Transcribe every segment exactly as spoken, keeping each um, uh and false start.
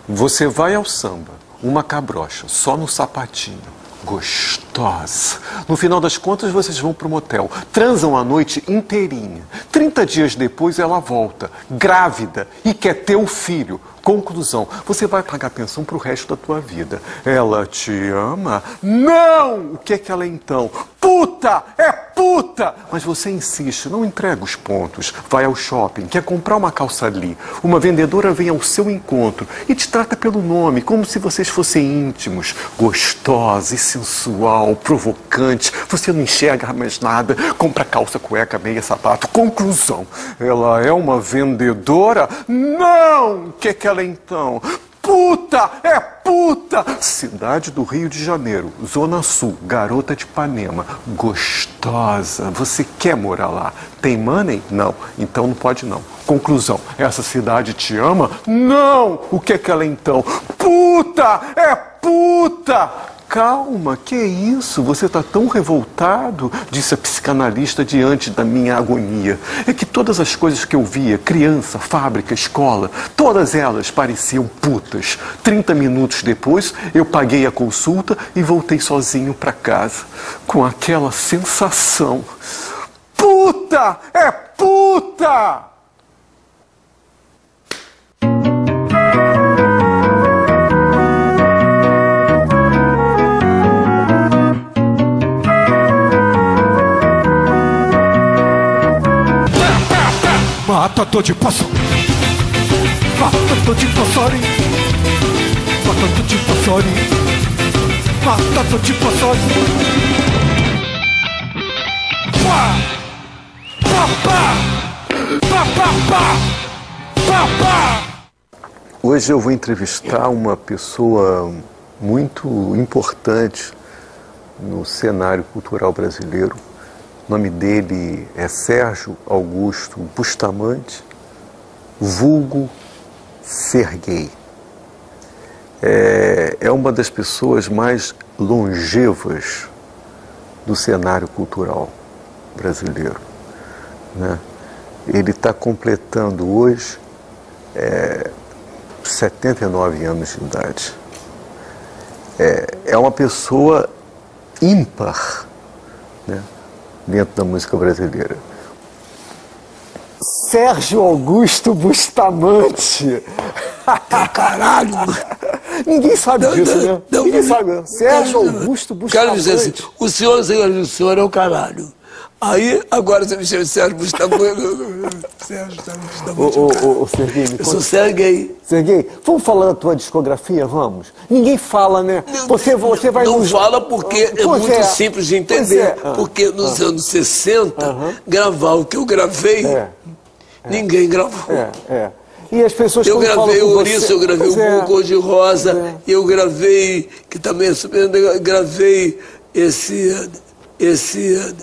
Você vai ao samba, uma cabrocha, só no sapatinho. Gostosa. No final das contas, vocês vão pro motel. Transam a noite inteirinha. Trinta dias depois, ela volta, grávida, e quer ter o filho. Conclusão, você vai pagar pensão pro resto da tua vida. Ela te ama? Não! O que é que ela é então? Puta! É puta! Mas você insiste, não entrega os pontos. Vai ao shopping, quer comprar uma calça ali. Uma vendedora vem ao seu encontro e te trata pelo nome, como se vocês fossem íntimos. Gostosa e sensual, provocante. Você não enxerga mais nada. Compra calça, cueca, meia, sapato. Conclusão, ela é uma vendedora? Não! O que é que ela então? Puta! É puta! Cidade do Rio de Janeiro, Zona Sul, garota de Ipanema, gostosa. Você quer morar lá? Tem money? Não. Então não pode não. Conclusão, essa cidade te ama? Não! O que é que ela então? Puta! É puta! Calma, que é isso? Você está tão revoltado, disse a psicanalista diante da minha agonia. É que todas as coisas que eu via, criança, fábrica, escola, todas elas pareciam putas. Trinta minutos depois, eu paguei a consulta e voltei sozinho para casa, com aquela sensação. Puta! É puta! Matador de passarinho, matador de passarinho, matador de passarinho, matador de passarinho. Pá! Pá, pá! Pá, pá, pá! Pá, pá! Hoje eu vou entrevistar uma pessoa muito importante no cenário cultural brasileiro. O nome dele é Sérgio Augusto Bustamante, vulgo Serguei. É, é uma das pessoas mais longevas do cenário cultural brasileiro, né? Ele está completando hoje é, setenta e nove anos de idade. É, é uma pessoa ímpar, né, dentro da música brasileira. Sérgio Augusto Bustamante. Caralho! Ninguém sabe não, disso, não, né? Não, Ninguém não, sabe. Sérgio não, Augusto Bustamante. Quero dizer assim, o senhor, o senhor é o caralho. Aí, agora você me chama de Sérgio Bustamante. Sérgio Bustamante. Ô, ô, ô, Serguei, me Eu sou Serguei. Serguei, vamos falar da tua discografia, vamos? Ninguém fala, né? Você, você vai Não nos... fala porque é Pois muito é. simples de entender. É. Ah. Porque nos Ah. anos sessenta, Aham. gravar o que eu gravei, É. ninguém gravou. É, é. E as pessoas Eu quando falam gravei com o você- Ouriço, eu gravei Pois o é. Bull Cor-de-Rosa, É. eu gravei, que também é super, eu gravei esse, esse,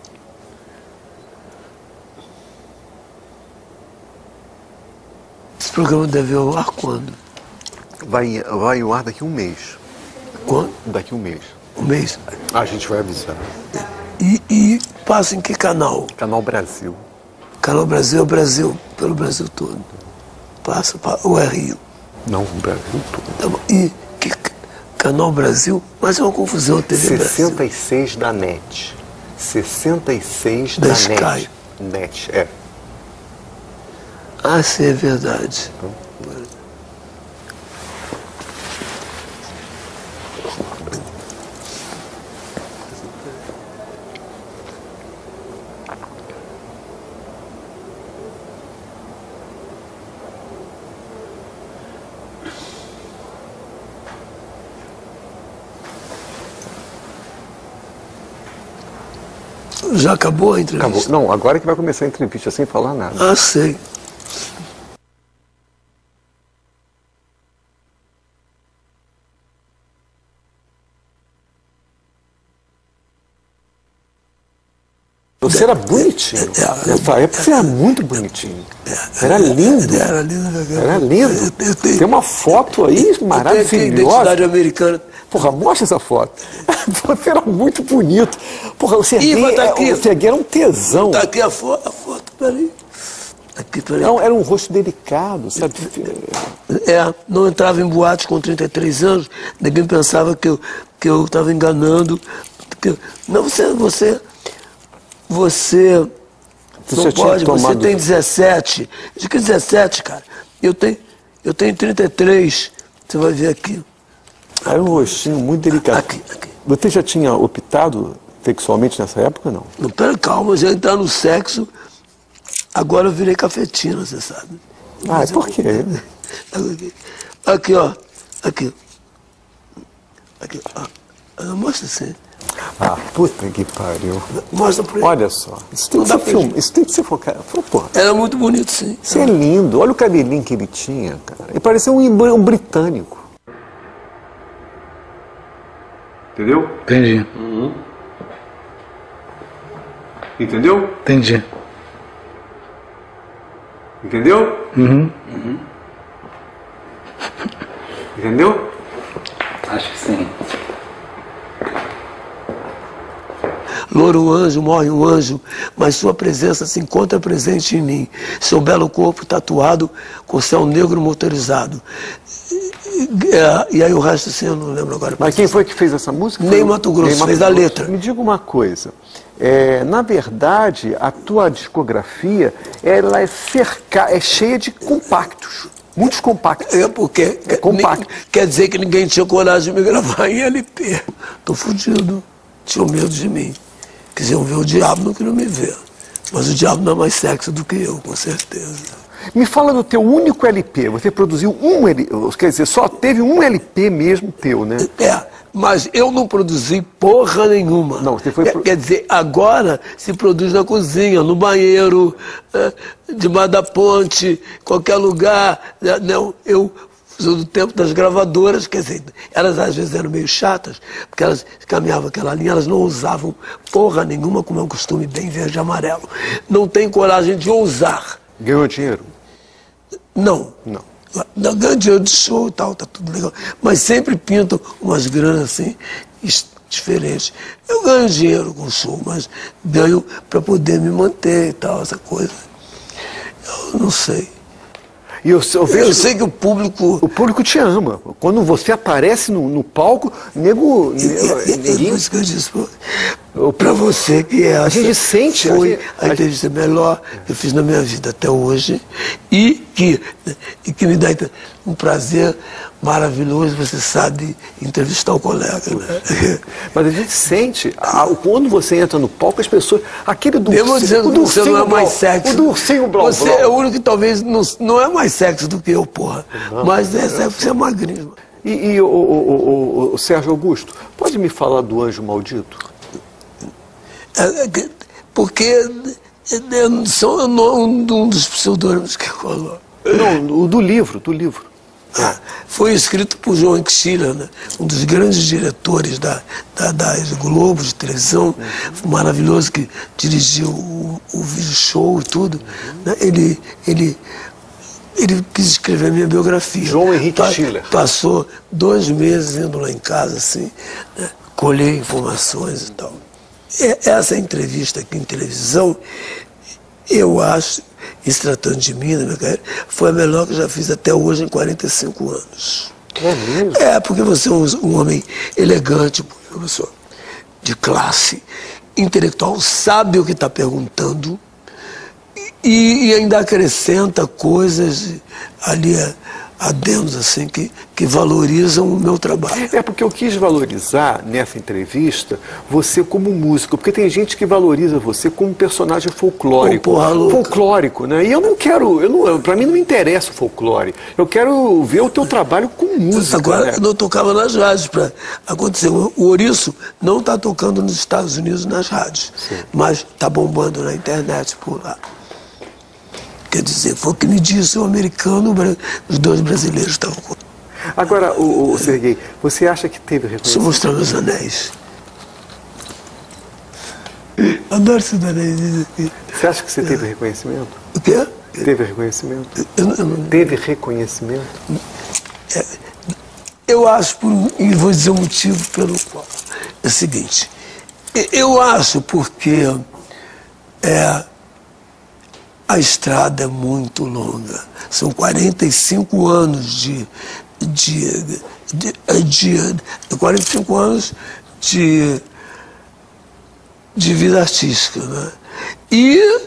esse programa deve ir ao ar quando? Vai, vai ao ar daqui a um mês. Quando? Daqui a um mês. Um mês. A gente vai avisar. E, e passa em que canal? Canal Brasil. Canal Brasil é o Brasil, pelo Brasil todo. Passa para o Rio. Não, o Brasil todo. Tá bom. E que Canal Brasil? Mas é uma confusão, T V sessenta Brasil. e seis da NET. sessenta e seis Da da, Sky. NET. NET, é. Ah, sim, é verdade. Já acabou a entrevista? Acabou. Não, agora que vai começar a entrevista sem falar nada. Ah, sei. Você era bonitinho. É, Nessa época você era muito bonitinho. Era lindo. Era lindo. Era lindo. Eu tenho- Tem uma foto aí Eu tenho maravilhosa. identidade americana. Porra, mostra essa foto. Você era muito bonito. Porra, o Serguei, Ih, mas tá é- aqui. o Serguei era um tesão. Tá aqui a foto, a foto, peraí. Aqui, peraí. Não, era um rosto delicado, sabe? É, não entrava em boates com trinta e três anos, ninguém pensava que eu que eu estava enganando. Que eu, não, você, você, você, Você não já tinha pode, você tomado- tem dezessete. De que dezessete, cara? Eu tenho, eu tenho trinta e três, você vai ver aqui. Era um rostinho muito delicado. Aqui, aqui. Você já tinha optado sexualmente nessa época, não? Não, pera, calma, já entrar no sexo, agora eu virei cafetina, você sabe. Ah, e por quê? Aqui, aqui, ó, aqui. Aqui, ó. Ah, mostra assim. Ah, puta que pariu. Mostra pra ele. Olha só, isso tem Não que dá ser pra filme, isso tem que ser focado. Porra, Era muito bonito, sim. isso é lindo. Olha o cabelinho que ele tinha, cara. Ele parecia um, um britânico. Entendeu? Entendi. Entendeu? Entendi. Entendeu? Uhum. Entendeu? Acho que sim. Louro o anjo, morre um anjo, mas sua presença se encontra presente em mim. Seu belo corpo tatuado com céu negro motorizado. E, e aí o resto assim eu não lembro agora. Mas quem foi que fez essa música? Ney Foi o- Mato Grosso, Ney Mato fez a Grosso. letra. Me diga uma coisa. É, na verdade, a tua discografia ela é cerca, é cheia de compactos. Muitos compactos. É porque É compacto. nem- quer dizer que ninguém tinha coragem de me gravar em L P. Tô fudido. Tinham medo de mim. Quisiam ver o diabo, não queriam me ver. Mas o diabo não é mais sexy do que eu, com certeza. Me fala do teu único L P. Você produziu um L P, quer dizer, só teve um L P mesmo teu, né? É, mas eu não produzi porra nenhuma. Não, você foi Quer- pro- Quer dizer, agora se produz na cozinha, no banheiro, é, debaixo da ponte, qualquer lugar. né? Não, eu sou do tempo das gravadoras, quer dizer, elas às vezes eram meio chatas, porque elas caminhavam aquela linha, elas não usavam porra nenhuma, como é um costume bem verde e amarelo. Não tem coragem de ousar. Ganhou dinheiro? Não. Não. Não ganho dinheiro de show e tal, tá tudo legal. Mas sempre pintam umas granas assim, es- diferentes. Eu ganho dinheiro com show, mas ganho para poder me manter e tal, essa coisa. Eu não sei. E eu, eu vejo Eu sei que o público. o público te ama. Quando você aparece no, no palco, nego, É, nego- é, é neguinho- por isso que eu disse para você que essa gente sente, foi a gente- a entrevista melhor que eu fiz na minha vida até hoje e que, e que me dá um prazer maravilhoso, você sabe, entrevistar o colega. Né? Mas a gente sente, a- quando você entra no palco, as pessoas. Aquele do Mesmo dizendo que você não é mais Blau, sexy. O do ursinho Blau Você Blau. é o único que talvez não, não é mais sexy do que eu, porra. Mas é sexy porque você é magrinho. E, e o, o, o, o- o Sérgio Augusto, pode me falar do Anjo Maldito? É, é que- Porque é, são um dos pseudônimos que rolou. Não, o do livro, do livro. Ah, foi escrito por João Schiller, né? Um dos grandes diretores da, da, das Globo de televisão, maravilhoso, que dirigiu o, o vídeo show e tudo. Né? Ele, ele, ele quis escrever a minha biografia. João Henrique Pa- Schiller. Passou dois meses indo lá em casa, assim, né? Colher informações e tal. E essa entrevista aqui em televisão, eu acho, e se tratando de mim, na minha carreira, foi a melhor que eu já fiz até hoje em quarenta e cinco anos. É mesmo? É, porque você é um, um homem elegante, uma pessoa de classe, intelectual, sabe o que está perguntando e, e ainda acrescenta coisas ali, adendos assim, que, que valorizam o meu trabalho. É porque eu quis valorizar nessa entrevista você como músico, porque tem gente que valoriza você como personagem folclórico. Ô, porra louca. Folclórico, né? E eu não quero, eu não, pra mim não me interessa o folclore. Eu quero ver o teu trabalho com música. Agora, né? eu não tocava nas rádios para acontecer. O Ouriço não está tocando nos Estados Unidos nas rádios, mas está bombando na internet por lá. Quer dizer, foi o que me disse o americano, o bra- os dois brasileiros estavam com. Agora, o, o Serguei, você acha que teve Deixa eu reconhecimento? mostrar meus anéis. Adoro esses anéis aqui. Você acha que você teve reconhecimento? O quê? Teve reconhecimento? Eu, não- eu não- Teve reconhecimento? Eu acho, por, um- e vou dizer o motivo pelo qual. É o seguinte, e- eu acho porque é, a estrada é muito longa. São quarenta e cinco anos de, de, de, de, de quarenta e cinco anos de, de vida artística, né? E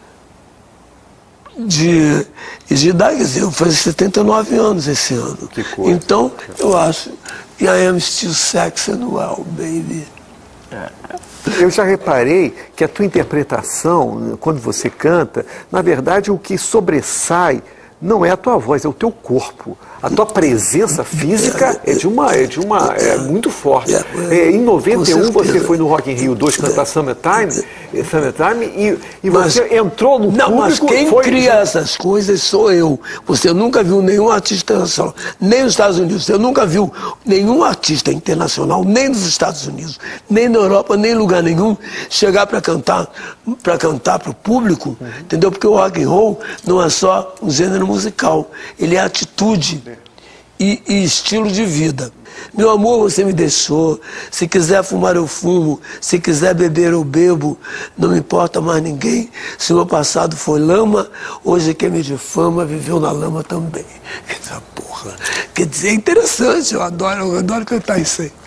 de, de idade, quer dizer, eu faço setenta e nove anos esse ano. Que coisa. Então, eu acho que I am still sexy and well, baby. Eu já reparei que a tua interpretação, quando você canta, na verdade o que sobressai não é a tua voz, é o teu corpo. A tua presença física é de uma, é de uma, é muito forte. É, em noventa e um você foi no Rock in Rio dois cantar Summertime, Summertime e, e você mas, entrou no não, público... Mas quem foi... cria essas coisas sou eu. Você nunca viu nenhum artista internacional, nem nos Estados Unidos. Você nunca viu nenhum artista internacional, nem nos Estados Unidos, nem na Europa, nem em lugar nenhum, chegar para cantar para cantar para o público, uhum. Entendeu? Porque o rock and roll não é só um gênero musical, ele é atitude e, e estilo de vida. Meu amor, você me deixou. Se quiser fumar, eu fumo. Se quiser beber, eu bebo. Não me importa mais ninguém. Se o meu passado foi lama, hoje quem me difama viveu na lama também. Essa porra. Quer dizer, é interessante. Eu adoro, eu adoro cantar isso aí.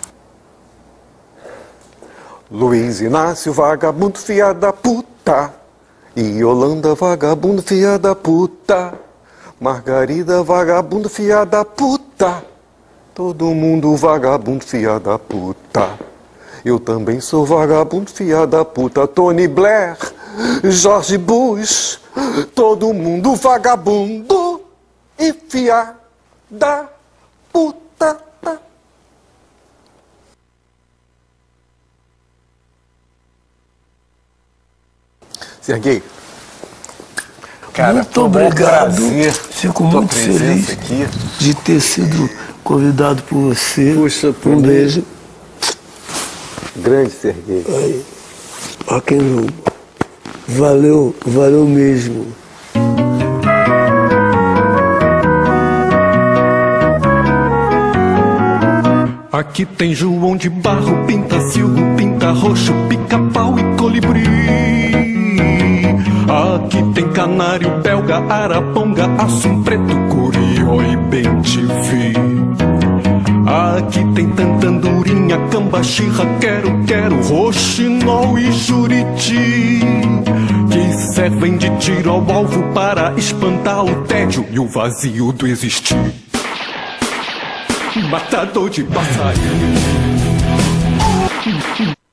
Luiz Inácio, vagabundo, filha da puta. E Yolanda, vagabundo, filha da puta. Margarida, vagabundo, filha da puta. Todo mundo vagabundo, filha da puta. Eu também sou vagabundo, filha da puta. Tony Blair, George Bush. Todo mundo vagabundo e filha da puta. Serguei, cara, muito obrigado. Prazer, Fico muito feliz aqui. de ter sido convidado por você. Puxa, por um mim. beijo. Grande, Serguei. Aí. Rock and roll. Valeu, valeu mesmo. Aqui tem João de Barro, pinta silgo, pinta roxo, pica-pau e colibri. Aqui tem canário, belga, araponga, assum preto, curió e bem-te-vi. Aqui tem tantandurinha, cambaxirra, quero, quero, roxinol e juriti, que servem de tiro ao alvo para espantar o tédio e o vazio do existir. Matador de passarinho.